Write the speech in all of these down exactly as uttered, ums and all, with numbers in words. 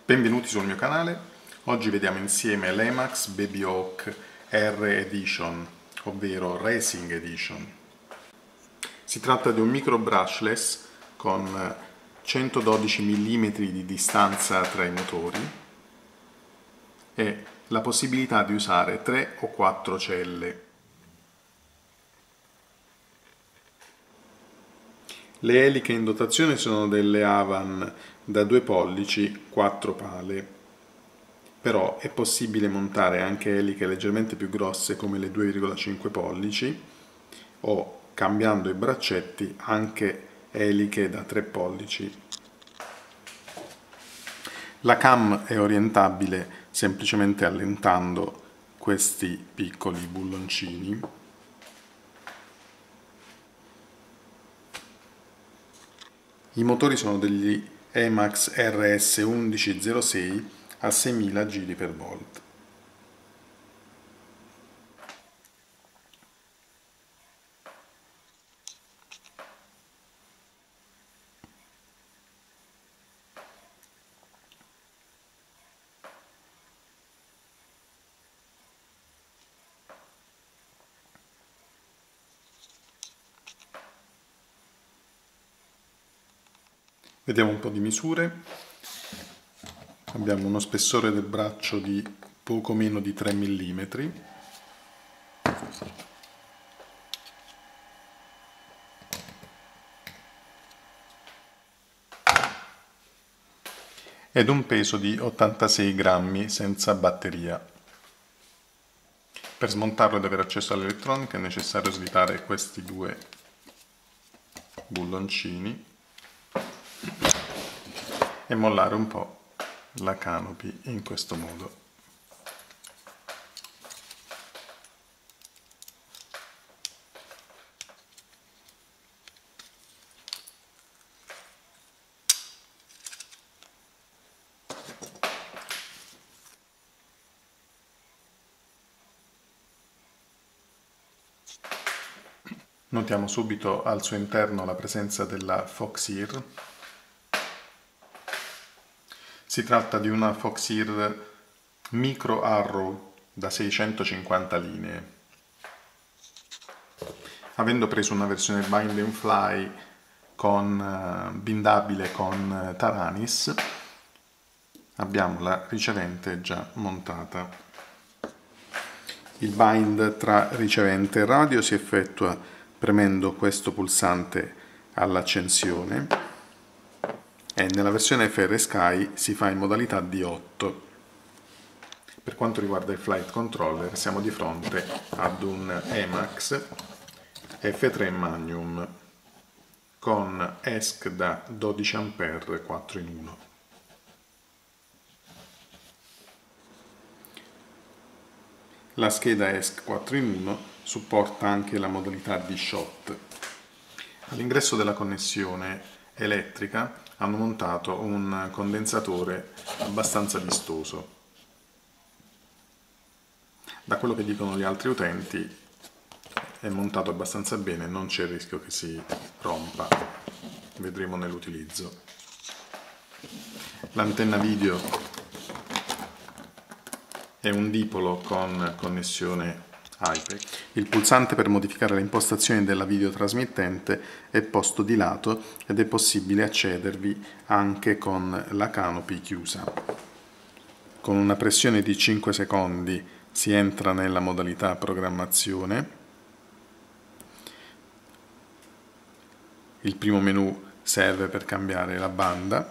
Benvenuti sul mio canale. Oggi vediamo insieme l'Emax Baby Hawk R Edition, ovvero Racing Edition. Si tratta di un micro brushless con centododici millimetri di distanza tra i motori e la possibilità di usare tre o quattro celle. Le eliche in dotazione sono delle Avan da due pollici, quattro pale, però è possibile montare anche eliche leggermente più grosse come le due virgola cinque pollici o, cambiando i braccetti, anche eliche da tre pollici. La cam è orientabile semplicemente allentando questi piccoli bulloncini. I motori sono degli Emax R S undici zero sei a seimila giri per volt. Vediamo un po' di misure. Abbiamo uno spessore del braccio di poco meno di tre millimetri. Ed un peso di ottantasei grammi senza batteria. Per smontarlo ed avere accesso all'elettronica è necessario svitare questi due bulloncini e mollare un po' la canopy in questo modo. Notiamo subito al suo interno la presenza della Foxeer. Si tratta di una Foxeer Micro Arrow da seicentocinquanta linee. Avendo preso una versione Bind and Fly con, bindabile con Taranis, abbiamo la ricevente già montata. Il bind tra ricevente e radio si effettua premendo questo pulsante all'accensione e nella versione F R Sky si fa in modalità D otto. Per quanto riguarda il flight controller siamo di fronte ad un Emax F tre Magnum con E S C da dodici ampere quattro in uno. La scheda E S C quattro in uno supporta anche la modalità di shot. All'ingresso della connessione elettrica hanno montato un condensatore abbastanza vistoso. Da quello che dicono gli altri utenti è montato abbastanza bene, non c'è il rischio che si rompa, vedremo nell'utilizzo. L'antenna video è un dipolo con connessione iPEC. Il pulsante per modificare le impostazioni della videotrasmittente è posto di lato ed è possibile accedervi anche con la canopy chiusa. Con una pressione di cinque secondi si entra nella modalità programmazione. Il primo menu serve per cambiare la banda,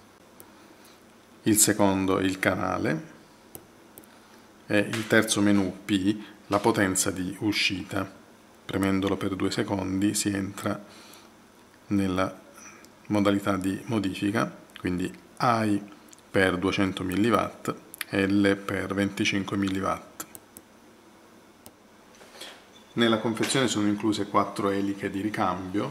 il secondo il canale e il terzo menu P la potenza di uscita. Premendolo per due secondi si entra nella modalità di modifica, quindi I per duecento milliwatt, L per venticinque milliwatt. Nella confezione sono incluse quattro eliche di ricambio,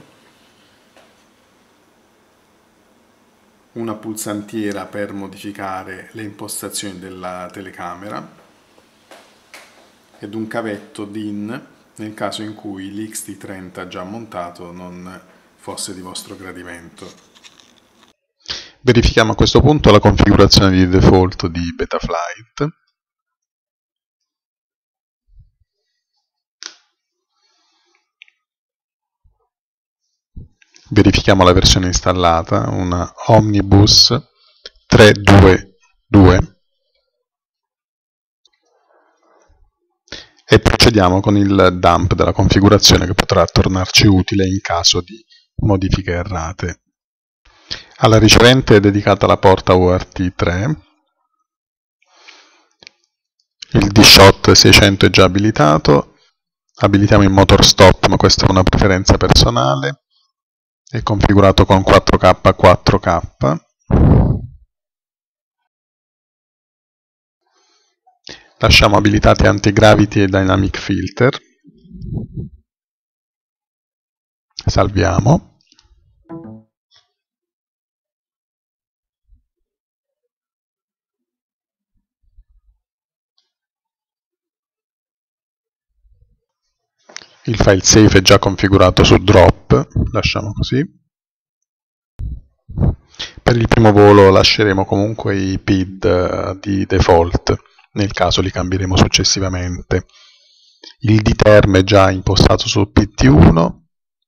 una pulsantiera per modificare le impostazioni della telecamera ed un cavetto D I N nel caso in cui l'X T trenta già montato non fosse di vostro gradimento. Verifichiamo a questo punto la configurazione di default di Betaflight. Verifichiamo la versione installata, una Omnibus tre due due, e procediamo con il dump della configurazione, che potrà tornarci utile in caso di modifiche errate. Alla ricevente è dedicata la porta U A R T tre, il D-Shot seicento è già abilitato, abilitiamo il motor stop, ma questa è una preferenza personale, è configurato con quattro K quattro K, lasciamo abilitati Anti-Gravity e Dynamic Filter, salviamo. Il file safe è già configurato su drop, lasciamo così. Per il primo volo lasceremo comunque i P I D di default, nel caso li cambieremo successivamente. Il D term è già impostato su P T uno.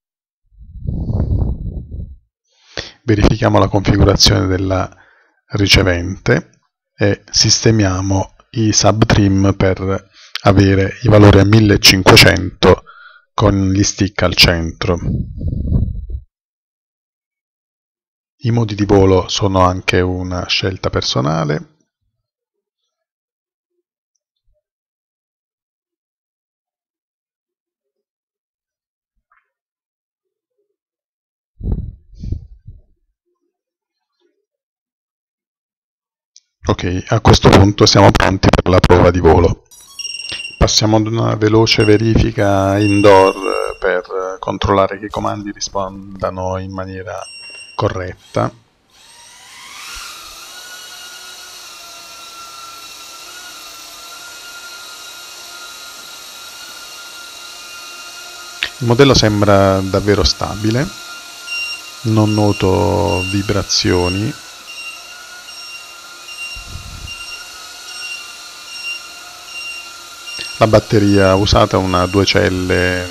Verifichiamo la configurazione della ricevente e sistemiamo i subtrim per avere i valori a millecinquecento con gli stick al centro. I modi di volo sono anche una scelta personale. Ok, a questo punto siamo pronti per la prova di volo. Passiamo ad una veloce verifica indoor per controllare che i comandi rispondano in maniera corretta. Il modello sembra davvero stabile, non noto vibrazioni. La batteria usata è una due celle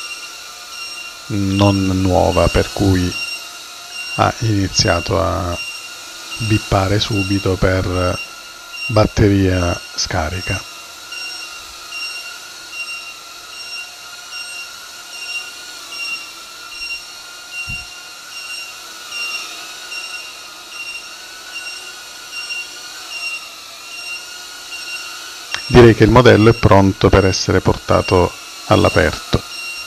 non nuova, per cui ha iniziato a bippare subito per batteria scarica. Direi che il modello è pronto per essere portato all'aperto.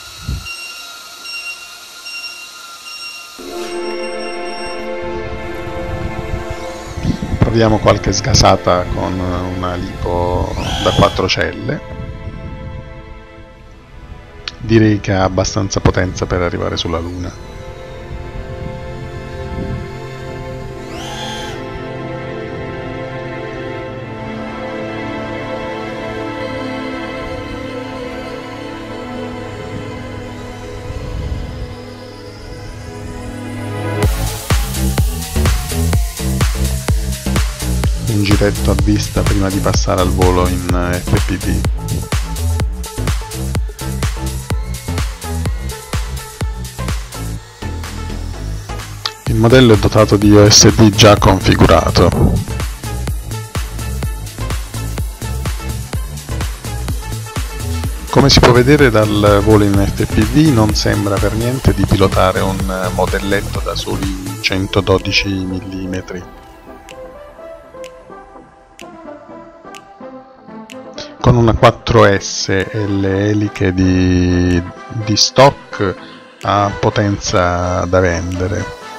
Proviamo qualche sgasata con una lipo da quattro celle. Direi che ha abbastanza potenza per arrivare sulla Luna. Un giretto a vista prima di passare al volo in F P V. Il modello è dotato di O S D già configurato. Come si può vedere dal volo in F P V, non sembra per niente di pilotare un modelletto da soli centododici millimetri. Con una quattro S e le eliche di, di stock ha potenza da vendere.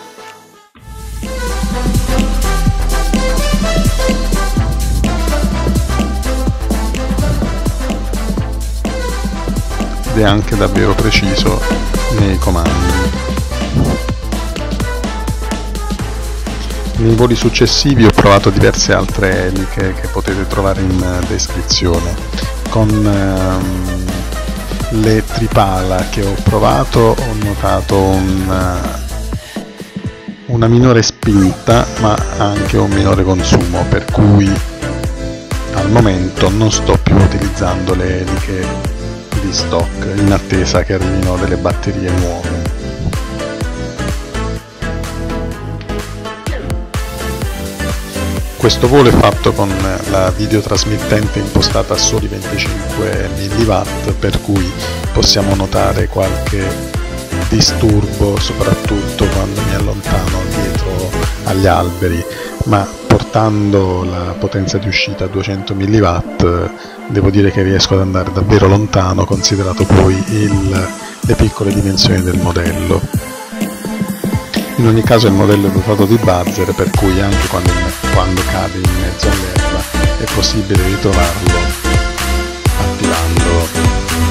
Ed è anche davvero preciso nei comandi. Nei voli successivi ho provato diverse altre eliche che potete trovare in descrizione. Con ehm, le tripala che ho provato ho notato un, una minore spinta ma anche un minore consumo, per cui al momento non sto più utilizzando le eliche di stock in attesa che arrivino delle batterie nuove. Questo volo è fatto con la videotrasmittente impostata a soli venticinque milliwatt, per cui possiamo notare qualche disturbo soprattutto quando mi allontano dietro agli alberi, ma portando la potenza di uscita a duecento milliwatt devo dire che riesco ad andare davvero lontano, considerato poi il, le piccole dimensioni del modello. In ogni caso il modello è dotato di buzzer, per cui anche quando, quando cade in mezzo all'erba è possibile ritrovarlo attivando.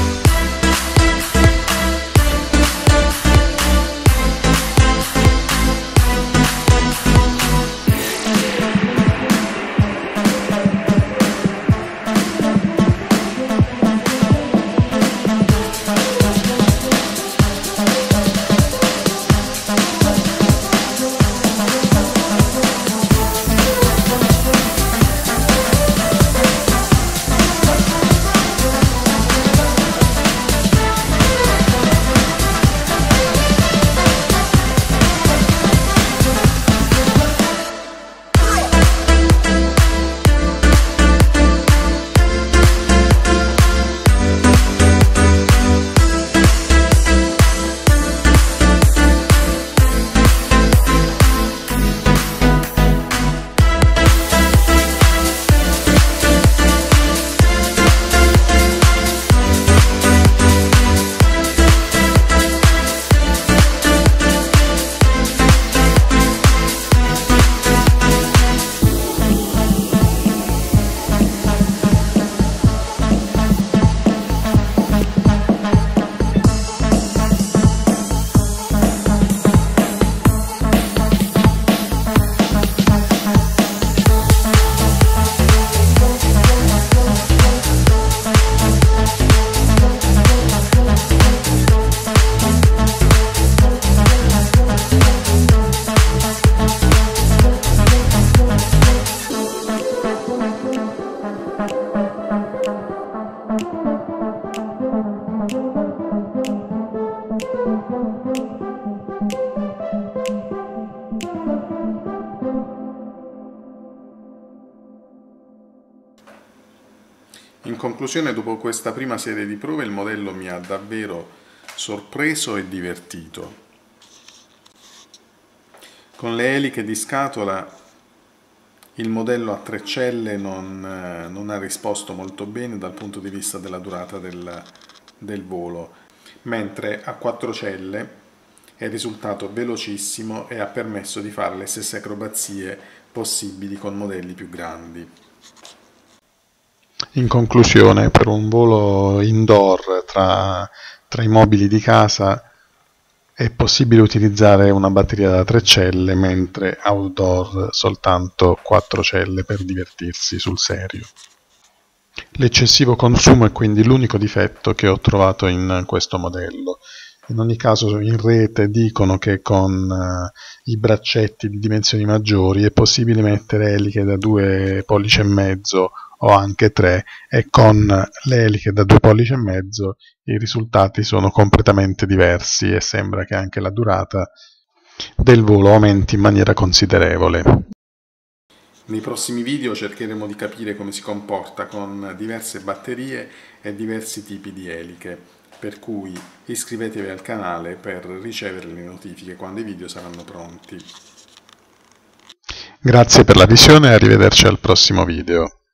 In conclusione, dopo questa prima serie di prove, il modello mi ha davvero sorpreso e divertito. Con le eliche di scatola il modello a tre celle non, eh, non ha risposto molto bene dal punto di vista della durata del, del volo, mentre a quattro celle è risultato velocissimo e ha permesso di fare le stesse acrobazie possibili con modelli più grandi. In conclusione, per un volo indoor tra, tra i mobili di casa è possibile utilizzare una batteria da tre celle, mentre outdoor soltanto quattro celle per divertirsi sul serio. L'eccessivo consumo è quindi l'unico difetto che ho trovato in questo modello. In ogni caso in rete dicono che con uh, i braccetti di dimensioni maggiori è possibile mettere eliche da due pollici e mezzo o anche tre, e con le eliche da due pollici e mezzo i risultati sono completamente diversi e sembra che anche la durata del volo aumenti in maniera considerevole. Nei prossimi video cercheremo di capire come si comporta con diverse batterie e diversi tipi di eliche, per cui iscrivetevi al canale per ricevere le notifiche quando i video saranno pronti. Grazie per la visione e arrivederci al prossimo video.